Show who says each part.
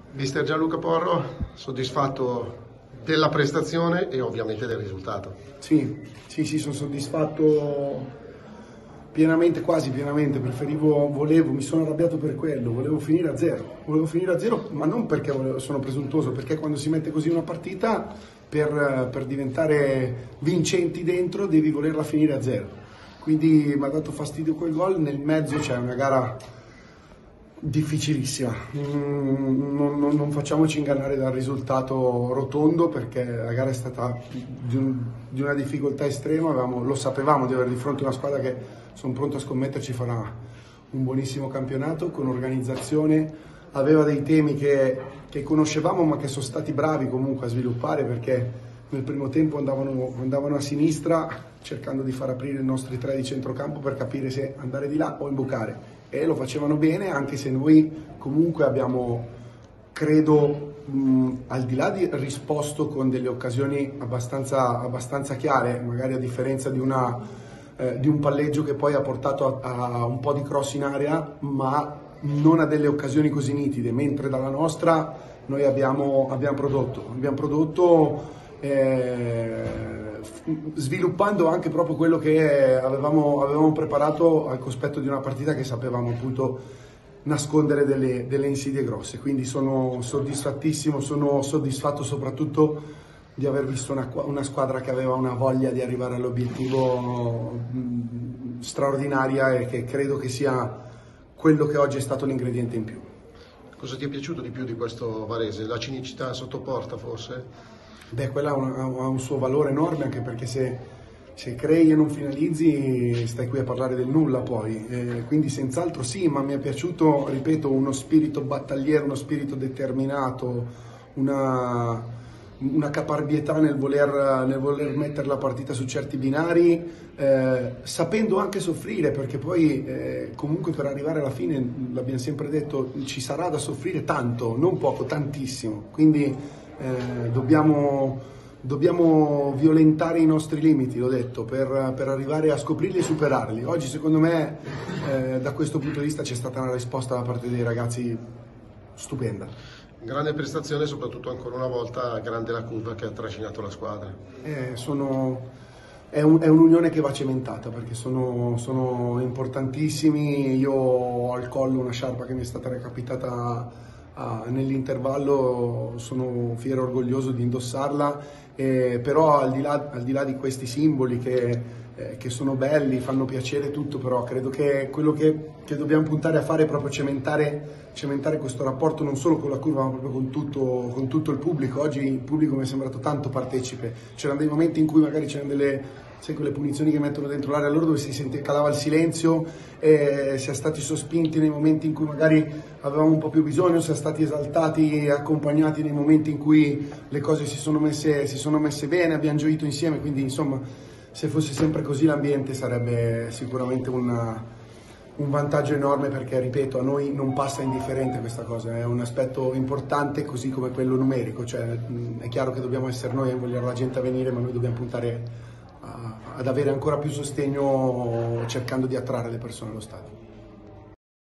Speaker 1: Mister Gianluca Porro, soddisfatto della prestazione e ovviamente del risultato.
Speaker 2: Sì, sono soddisfatto pienamente, quasi pienamente. Mi sono arrabbiato per quello, volevo finire a zero, ma non perché sono presuntuoso, perché quando si mette così una partita, per diventare vincenti dentro, devi volerla finire a zero. Quindi mi ha dato fastidio quel gol, nel mezzo c'è una gara difficilissima, non facciamoci ingannare dal risultato rotondo, perché la gara è stata di una difficoltà estrema. Lo sapevamo di avere di fronte una squadra che, sono pronto a scommetterci, farà un buonissimo campionato con organizzazione. Aveva dei temi che conoscevamo, ma che sono stati bravi comunque a sviluppare, perché nel primo tempo andavano a sinistra cercando di far aprire i nostri tre di centrocampo per capire se andare di là o imbucare, e lo facevano bene, anche se noi comunque abbiamo, credo, al di là di risposto con delle occasioni abbastanza chiare, magari a differenza di un palleggio che poi ha portato a un po' di cross in area, ma non a delle occasioni così nitide, mentre dalla nostra noi abbiamo prodotto sviluppando anche proprio quello che avevamo preparato al cospetto di una partita che sapevamo appunto nascondere delle insidie grosse. Quindi sono soddisfattissimo, sono soddisfatto soprattutto di aver visto una squadra che aveva una voglia di arrivare all'obiettivo straordinaria, e che credo che sia quello che oggi è stato l'ingrediente in più.
Speaker 1: Cosa ti è piaciuto di più di questo Varese? La cinicità sotto porta forse?
Speaker 2: Beh, quella ha un suo valore enorme, anche perché se crei e non finalizzi stai qui a parlare del nulla poi. Quindi senz'altro sì, ma mi è piaciuto, ripeto, uno spirito battagliero, uno spirito determinato, una caparbietà nel voler mettere la partita su certi binari, sapendo anche soffrire, perché poi comunque per arrivare alla fine, l'abbiamo sempre detto, ci sarà da soffrire tanto, non poco, tantissimo. Quindi dobbiamo violentare i nostri limiti, l'ho detto, per arrivare a scoprirli e superarli. Oggi secondo me da questo punto di vista c'è stata una risposta da parte dei ragazzi stupenda.
Speaker 1: Grande prestazione, soprattutto ancora una volta grande la curva che ha trascinato la squadra.
Speaker 2: È un'unione che va cementata, perché sono importantissimi. Io ho al collo una sciarpa che mi è stata recapitata nell'intervallo, sono fiero e orgoglioso di indossarla, però al di là di questi simboli che sono belli, fanno piacere tutto, però credo che quello che dobbiamo puntare a fare è proprio cementare questo rapporto, non solo con la curva, ma proprio con tutto il pubblico. Oggi il pubblico mi è sembrato tanto partecipe, c'erano dei momenti in cui magari c'erano quelle punizioni che mettono dentro l'area loro, dove calava il silenzio, si è stati sospinti nei momenti in cui magari avevamo un po' più bisogno, si è stati esaltati e accompagnati nei momenti in cui le cose si sono messe bene, abbiamo gioito insieme. Quindi insomma, se fosse sempre così l'ambiente sarebbe sicuramente un vantaggio enorme, perché ripeto, a noi non passa indifferente questa cosa, è un aspetto importante, così come quello numerico. Cioè, è chiaro che dobbiamo essere noi a vogliare la gente a venire, ma noi dobbiamo puntare ad avere ancora più sostegno, cercando di attrarre le persone allo stadio.